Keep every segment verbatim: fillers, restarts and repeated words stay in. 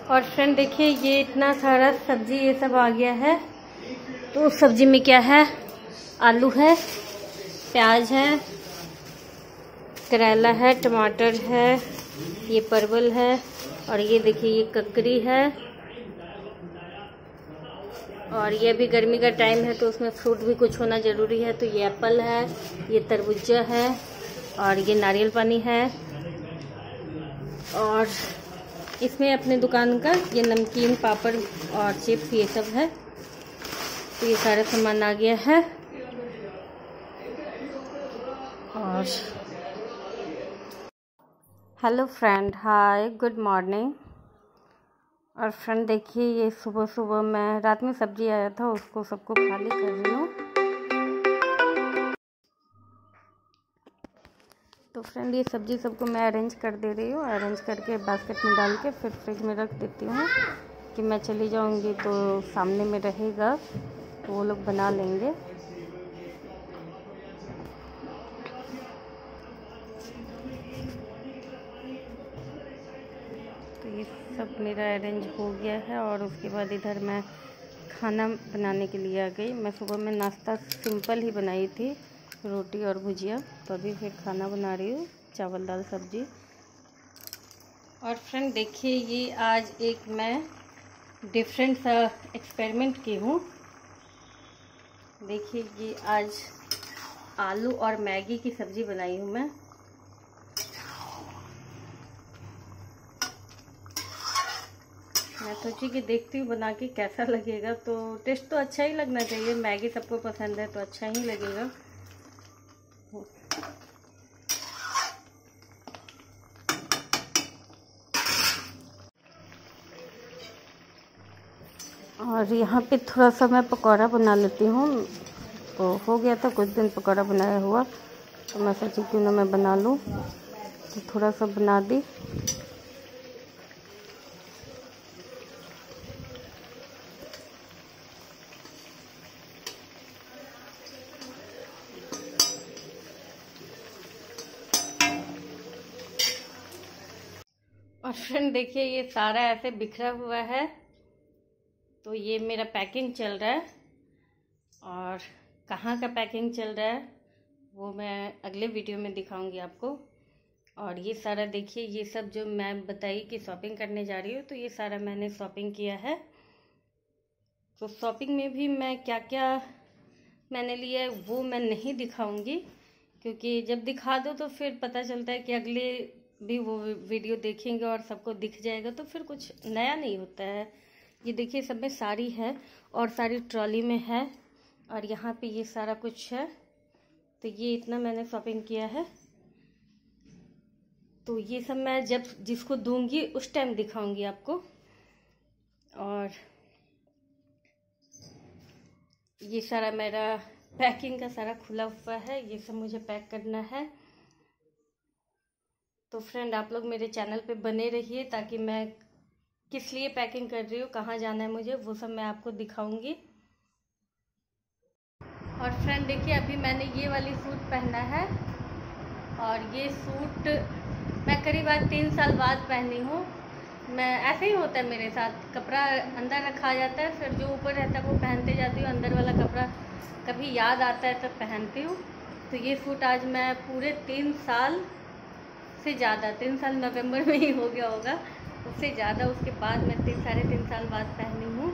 और फ्रेंड देखिए ये इतना सारा सब्जी ये सब आ गया है। तो सब्जी में क्या है, आलू है, प्याज है, करेला है, टमाटर है, ये परवल है और ये देखिए ये ककड़ी है। और ये भी गर्मी का टाइम है तो उसमें फ्रूट भी कुछ होना ज़रूरी है। तो ये एप्पल है, ये तरबूजा है और ये नारियल पानी है। और इसमें अपने दुकान का ये नमकीन, पापड़ और चिप्स ये सब है। तो ये सारा सामान आ गया है। और hello friend, hi, good morning. और फ्रेंड देखिए ये सुबह सुबह मैं रात में सब्जी आया था उसको सबको खाली कर रही हूँ। तो फ्रेंड ये सब्जी सबको मैं अरेंज कर दे रही हूँ। अरेंज करके बास्केट में डाल के फिर फ्रिज में रख देती हूँ कि मैं चली जाऊँगी तो सामने में रहेगा तो वो लोग बना लेंगे। तो ये सब मेरा अरेंज हो गया है। और उसके बाद इधर मैं खाना बनाने के लिए आ गई। मैं सुबह में नाश्ता सिंपल ही बनाई थी, रोटी और भुजिया। तो अभी फिर खाना बना रही हूँ, चावल दाल सब्जी। और फ्रेंड देखिए ये आज एक मैं डिफरेंट सा एक्सपेरिमेंट की हूँ। देखिए ये आज आलू और मैगी की सब्ज़ी बनाई हूँ मैं। मैं सोची कि देखती हूँ बना के कैसा लगेगा। तो टेस्ट तो अच्छा ही लगना चाहिए, मैगी सबको पसंद है तो अच्छा ही लगेगा। और यहाँ पे थोड़ा सा मैं पकौड़ा बना लेती हूँ। तो हो गया था कुछ दिन पकौड़ा बनाया हुआ, तो मैं सोची क्यों ना मैं बना लूँ। तो थोड़ा सा बना दी। और फ्रेंड देखिए ये सारा ऐसे बिखरा हुआ है। तो ये मेरा पैकिंग चल रहा है। और कहाँ का पैकिंग चल रहा है वो मैं अगले वीडियो में दिखाऊंगी आपको। और ये सारा देखिए ये सब जो मैं बताई कि शॉपिंग करने जा रही हूँ, तो ये सारा मैंने शॉपिंग किया है। तो शॉपिंग में भी मैं क्या क्या मैंने लिया है वो मैं नहीं दिखाऊंगी, क्योंकि जब दिखा दो तो फिर पता चलता है कि अगले भी वो वीडियो देखेंगे और सबको दिख जाएगा तो फिर कुछ नया नहीं होता है। ये देखिए सब में साड़ी है और सारी ट्रॉली में है। और यहाँ पे ये सारा कुछ है। तो ये इतना मैंने शॉपिंग किया है। तो ये सब मैं जब जिसको दूंगी उस टाइम दिखाऊंगी आपको। और ये सारा मेरा पैकिंग का सारा खुला हुआ है, ये सब मुझे पैक करना है। तो फ्रेंड आप लोग मेरे चैनल पे बने रहिए ताकि मैं किस लिए पैकिंग कर रही हूँ, कहाँ जाना है मुझे, वो सब मैं आपको दिखाऊंगी। और फ्रेंड देखिए अभी मैंने ये वाली सूट पहना है। और ये सूट मैं करीब आज तीन साल बाद पहनी हूँ। मैं ऐसे ही होता है मेरे साथ, कपड़ा अंदर रखा जाता है, फिर जो ऊपर रहता है वो पहनते जाती हूँ। अंदर वाला कपड़ा कभी याद आता है तब पहनती हूँ। तो ये सूट आज मैं पूरे तीन साल से ज़्यादा, तीन साल नवंबर में ही हो गया होगा, उससे ज़्यादा उसके बाद मैं तीन साढ़े तीन साल बाद पहनी हूँ।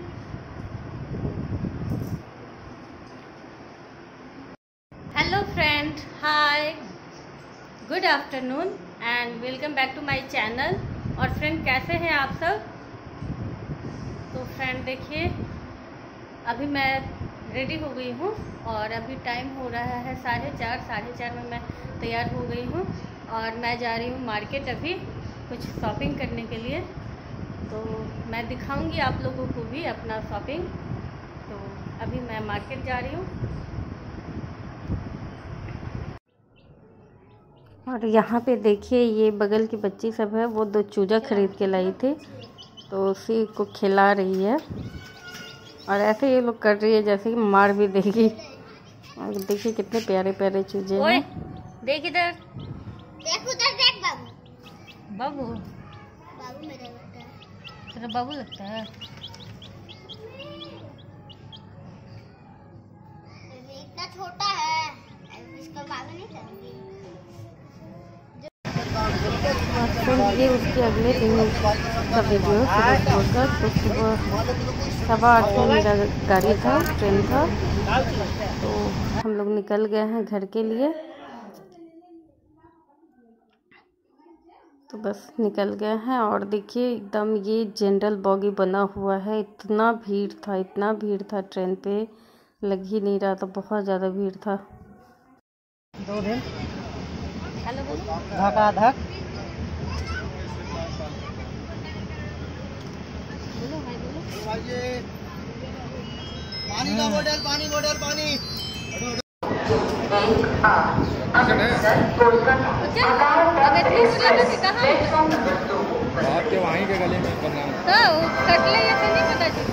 Hello friend, hi, good afternoon and welcome back to my channel. और फ्रेंड कैसे हैं आप सब? तो फ्रेंड देखिए अभी मैं रेडी हो गई हूँ और अभी टाइम हो रहा है साढ़े चार साढ़े चार में मैं तैयार हो गई हूँ। और मैं जा रही हूँ मार्केट अभी कुछ शॉपिंग करने के लिए। तो मैं दिखाऊंगी आप लोगों को भी अपना शॉपिंग। तो अभी मैं मार्केट जा रही हूँ। और यहाँ पे देखिए ये बगल की बच्ची सब है, वो दो चूजा खरीद के लाई थी तो उसी को खिला रही है। और ऐसे ये लोग कर रही है जैसे कि मार भी देगी। और देखिए कितने प्यारे प्यारे चूजे हैं। देख इधर, देख उधर, देख बाबू, बाबू बाबू मेरा बेटा। तेरा बाबू लगता है। इतना छोटा है, इसका बाबू नहीं करूँगी। ये उसके अगले दिन का वीडियो सुबह सुबह का। तो सुबह सवा आठ में मेरा गाड़ी था, ट्रेन था, तो हम लोग निकल गए हैं घर के लिए। तो बस निकल गए हैं और देखिए एकदम ये जनरल बॉगी बना हुआ है। इतना भीड़ था, इतना भीड़ था, ट्रेन पे लग ही नहीं रहा था, बहुत ज़्यादा भीड़ था। दो दिन हेलो बोलो। धका धक बोलो हाय बोलो। पानी का बोतल, पानी बोतल, पानी। आपके वहीं के गले में करना तो कटले ये तो नहीं पता चल।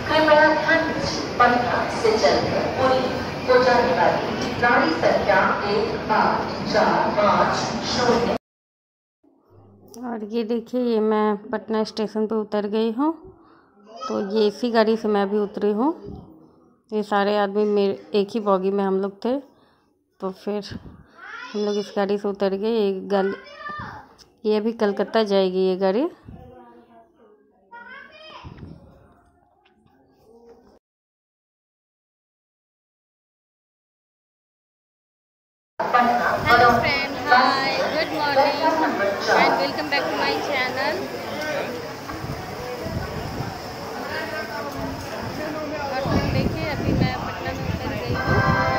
से चलकर पुरी को जाने वाली गाड़ी संख्या एक आठ चार पाँच शून्य। और ये देखिए ये मैं पटना स्टेशन पे उतर गई हूँ। तो ये इसी गाड़ी से मैं भी उतरी हूँ। ये सारे आदमी मेरे एक ही बॉगी में हम लोग थे। तो फिर हम लोग इस गाड़ी से उतर गए। ये गाड़ी ये अभी कलकत्ता जाएगी ये गाड़ी। Hello friend, hi, good morning and welcome back to my channel. और तुम देखिए अभी मैं पटना में उतर गई हूँ।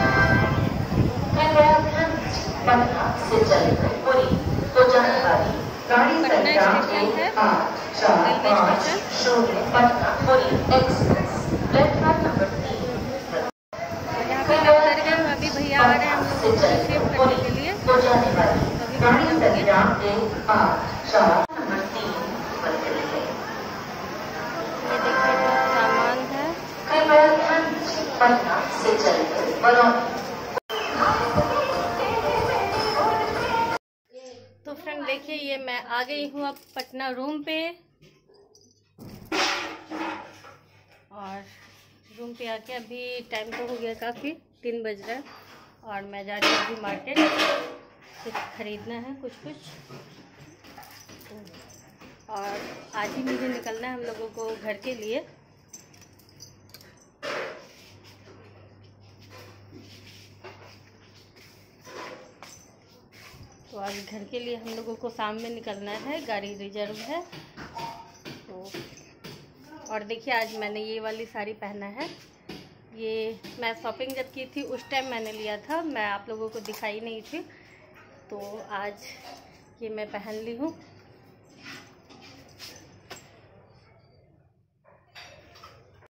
पटना से चलकर पुरी को जाने वाली गाड़ी संख्या एक आठ चार पाँच शून्य Patna Puri express platform number तीन। यहाँ पे मैं उतर गई हूँ। अभी भैया आ रहे हैं हम लोग को रिसीव करने के लिए। को जाने वाली गाड़ी संख्या एक आठ चार नंबर तीन पर चली है। ये देखिए बहुत सामान है। कृपया ध्यान दीजिए, पटना से चलकर बरौनी। तो फ्रेंड देखिए ये मैं आ गई हूँ अब पटना रूम पे। और रूम पे आके अभी टाइम तो हो गया काफ़ी, तीन बज रहा है। और मैं जा रही हूँ अभी मार्केट, कुछ ख़रीदना है कुछ कुछ। और आज ही मुझे निकलना है हम लोगों को घर के लिए। तो आज घर के लिए हम लोगों को शाम में निकलना है, गाड़ी रिजर्व है। तो और देखिए आज मैंने ये वाली साड़ी पहना है। ये मैं शॉपिंग जब की थी उस टाइम मैंने लिया था, मैं आप लोगों को दिखाई नहीं थी। तो आज ये मैं पहन ली हूँ।